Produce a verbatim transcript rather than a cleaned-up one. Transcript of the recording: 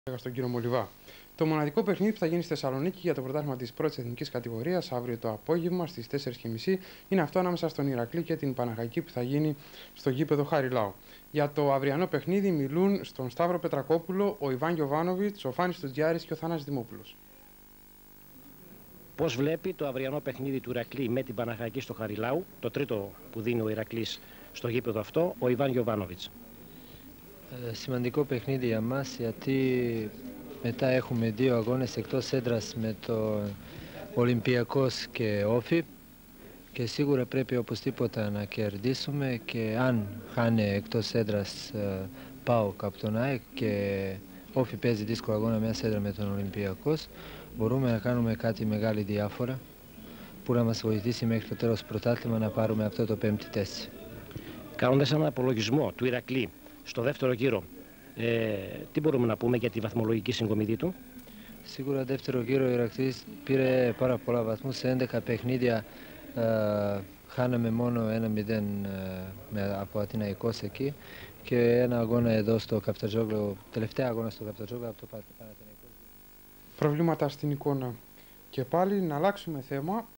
Στον κύριο Μολυβά. Το μοναδικό παιχνίδι που θα γίνει στη Θεσσαλονίκη για το πρωτάθλημα της πρώτης εθνικής κατηγορίας αύριο το απόγευμα στις τέσσερις και μισή είναι αυτό ανάμεσα στον Ηρακλή και την Παναχαϊκή που θα γίνει στο γήπεδο Χαριλάου. Για το αυριανό παιχνίδι μιλούν στον Σταύρο Πετρακόπουλο, ο Ιβάν Γιοβάνοβιτς, ο Φάνης Τουτζιάρης και ο Θανάσης Δημόπουλος. Πώς βλέπει το αυριανό παιχνίδι του Ηρακλή με την Παναχαϊκή στο Χαριλάου, το τρίτο που δίνει ο Ηρακλής στο γήπεδο αυτό, ο Ιβάν Γιοβάνοβιτς. Ε, σημαντικό παιχνίδι για μας, γιατί μετά έχουμε δύο αγώνες εκτός έδρας με το Ολυμπιακός και Όφι και σίγουρα πρέπει οπωσδήποτε να κερδίσουμε, και αν χάνε εκτός έδρας ε, ΠΑΟΚ από τον ΑΕΚ και Όφι παίζει δύσκολο αγώνα μια έδρα με τον Ολυμπιακός, μπορούμε να κάνουμε κάτι μεγάλη διάφορα που να μας βοηθήσει μέχρι το τέλος του πρωτάθλημα να πάρουμε αυτό το πέμπτη θέση. Κάνοντας έναν απολογισμό του Ηρακλή στο δεύτερο γύρο, ε, τι μπορούμε να πούμε για τη βαθμολογική συγκομιδή του? Σίγουρα δεύτερο γύρο ο Ηρακλής πήρε πάρα πολλά βαθμούς. Σε έντεκα παιχνίδια ε, χάναμε μόνο ένα μηδέν ε, από Αθηναϊκός εκεί και ένα αγώνα εδώ στο Καφτατζόγλου, τελευταία αγώνα στο Καφτατζόγλου από το Παναθηναϊκό. Προβλήματα στην εικόνα. Και πάλι να αλλάξουμε θέμα.